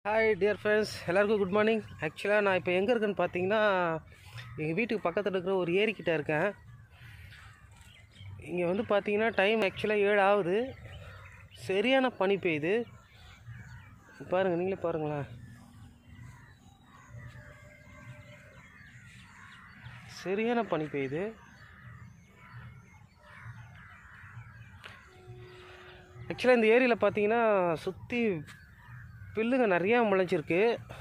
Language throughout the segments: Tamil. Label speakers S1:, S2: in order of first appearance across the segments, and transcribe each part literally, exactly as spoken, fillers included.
S1: ஹாய் டியர் ஃப்ரெண்ட்ஸ், எல்லாருக்கும் குட் மார்னிங். ஆக்சுவலாக நான் இப்போ எங்கே இருக்கேன்னு பார்த்தீங்கன்னா, எங்கள் வீட்டுக்கு பக்கத்தில் இருக்கிற ஒரு ஏரிக்கிட்ட இருக்கேன். இங்கே வந்து பார்த்தீங்கன்னா டைம் ஆக்சுவலாக ஏழு ஆகுது. சரியான பனி பெய்யுது. பாருங்கள், நீங்களே பாருங்களேன். சரியான பனி பெய்யுது. ஆக்சுவலாக இந்த ஏரியில் பார்த்தீங்கன்னா சுற்றி பில்லுங்க நிறையா முளைச்சிருக்கு.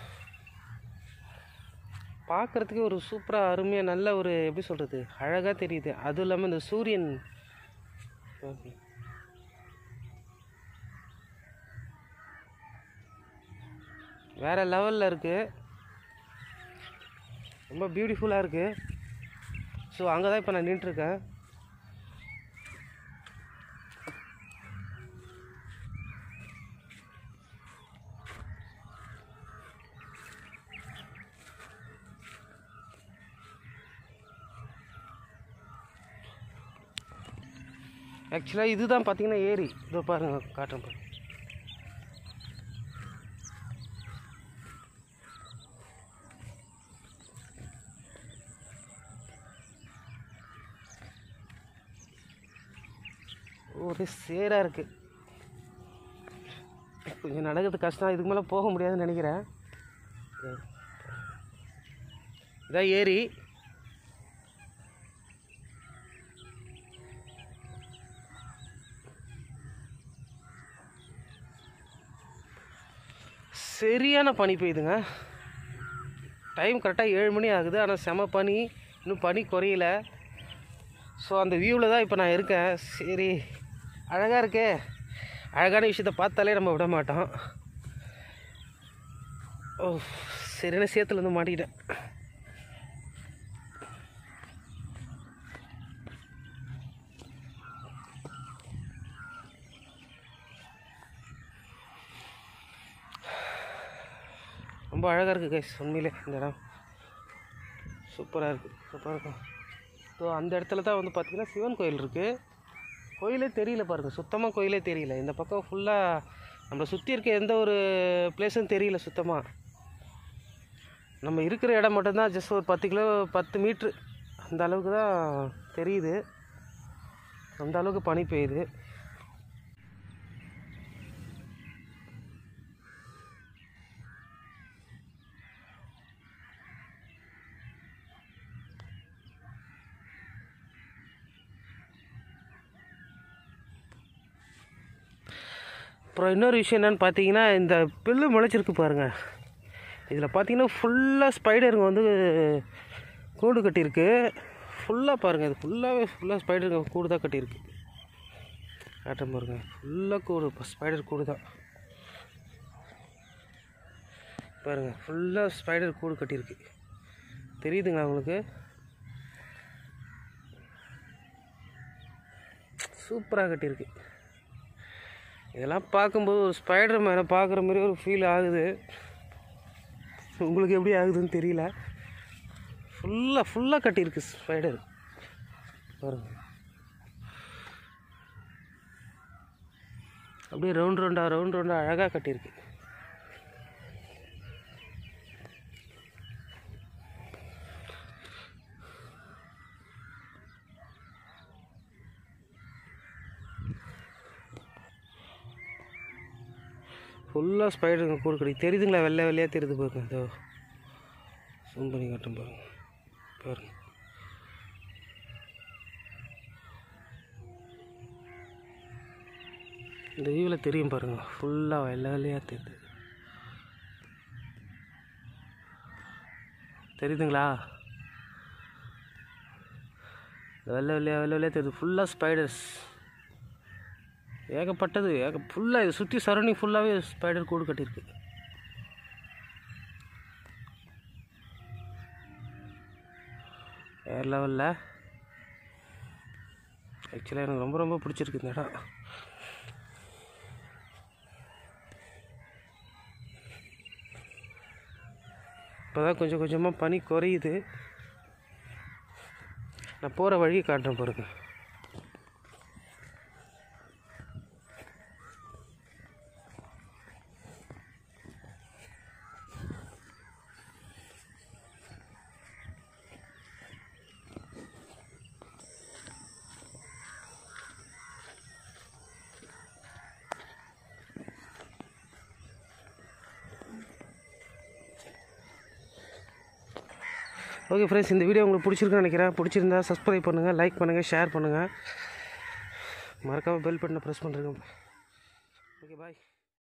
S1: பார்க்குறதுக்கு ஒரு சூப்பராக அருமையாக நல்ல ஒரு எப்படி சொல்கிறது அழகாக தெரியுது. அதுவும் இல்லாமல் இந்த சூரியன் வேறு லெவலில் இருக்குது. ரொம்ப பியூட்டிஃபுல்லாக இருக்குது. ஸோ அங்கே தான் இப்போ நான் நின்றுருக்கேன். ஆக்சுவலாக இதுதான் பார்த்தீங்கன்னா ஏரி. இதோ பாருங்கள், காட்டுறேன் பாருங்க. ஒரே சேராக இருக்குது. கொஞ்சம் நடக்கிறது கஷ்டம். இதுக்கு மேலே போக முடியாதுன்னு நினைக்கிறேன். இதான் ஏரி. சரியான பனி பெய்யுதுங்க. டைம் கரெக்டாக ஏழு மணி ஆகுது. ஆனால் செம பனி, இன்னும் பனி குறையல. ஸோ அந்த வியூவில் தான் இப்போ நான் இருக்கேன். சரி, அழகாக இருக்கே. அழகான விஷயத்தை பார்த்தாலே நம்ம விட மாட்டோம். ஓ, சரியான சேத்துலேருந்து மாட்டிக்கிட்டேன். ரொம்ப அழகாக இருக்குது கைஸ். உண்மையிலே இந்த இடம் சூப்பராக இருக்குது. சூப்பராக இருக்கும். ஸோ அந்த இடத்துல தான் வந்து பார்த்திங்கன்னா சிவன் கோயில் இருக்குது. கோயிலே தெரியல பாருங்கள், சுத்தமாக கோயிலே தெரியல. இந்த பக்கம் ஃபுல்லாக நம்மளை சுற்றி இருக்க எந்த ஒரு பிளேஸும் தெரியல சுத்தமாக. நம்ம இருக்கிற இடம் மட்டும்தான் ஜஸ்ட் ஒரு பத்து கிலோ பத்து மீட்ரு அந்த அளவுக்கு தான் தெரியுது. அந்த அளவுக்கு பனி பெய்யுது. அப்புறம் இன்னொரு விஷயம் என்னென்னு பார்த்தீங்கன்னா, இந்த பில்லு முளைச்சிருக்கு பாருங்கள். இதில் பார்த்தீங்கன்னா ஃபுல்லாக ஸ்பைடருங்க வந்து கூடு கட்டியிருக்கு. ஃபுல்லாக பாருங்கள், இது ஃபுல்லாகவே ஃபுல்லாக ஸ்பைடருங்க கூடு தான் கட்டியிருக்கு. காட்டம் பாருங்கள், ஃபுல்லாக கூடு ஸ்பைடர் கூடு தான் பாருங்கள். ஃபுல்லாக ஸ்பைடர் கூடு கட்டியிருக்கு. தெரியுதுங்களா உங்களுக்கு? சூப்பராக கட்டியிருக்கு. இதெல்லாம் பார்க்கும்போது ஒரு ஸ்பைடர் மேலே பார்க்குற மாதிரி ஒரு ஃபீல் ஆகுது. உங்களுக்கு எப்படி ஆகுதுன்னு தெரியல. ஃபுல்லாக ஃபுல்லாக கட்டியிருக்கு ஸ்பைடர் பாருங்கள். அப்படியே ரவுண்ட் ரவுண்டாக ரவுண்ட் ரவுண்டாக அழகாக கட்டியிருக்கு. ஃபுல்லாக ஸ்பைடருங்க கூடு கட்டி தெரியுதுங்களா? வெள்ளை வெள்ளையாக தெரியுது பாருங்க. இதோ ஜூம் பண்ணி காட்டும் பாருங்க. பாருங்க, இந்த வியூவில் தெரியும் பாருங்கள். ஃபுல்லாக வெள்ளை வெள்ளையாக தெரியுது. தெரியுதுங்களா? வெள்ளை வெள்ளையாக வெள்ளை வெள்ளையாக தெரியுது. ஃபுல்லாக ஸ்பைடர்ஸ் ஏகப்பட்டது. ஏக ஃபுல்லாக இது சுற்றி சரௌண்டிங் ஃபுல்லாகவே ஸ்பைடர் கூடு கட்டியிருக்கு. வேறு லெவலில். ஆக்சுவலாக எனக்கு ரொம்ப ரொம்ப பிடிச்சிருக்கு இந்த இடம். இப்போ தான் கொஞ்சம் கொஞ்சமாக பனி குறையுது. நான் போகிற வழியை காட்டுறேன் பாருங்க. ஓகே ஃப்ரெண்ட்ஸ், இந்த வீடியோ உங்களுக்கு பிடிச்சிருக்குன்னு நினைக்கிறேன். பிடிச்சிருந்தா சப்ஸ்கிரைப் பண்ணுங்கள், லைக் பண்ணுங்கள், ஷேர் பண்ணுங்கள், மறக்காமல் பெல் பட்டனை ப்ரெஸ் பண்ணுறேங்க. ஓகே பாய்.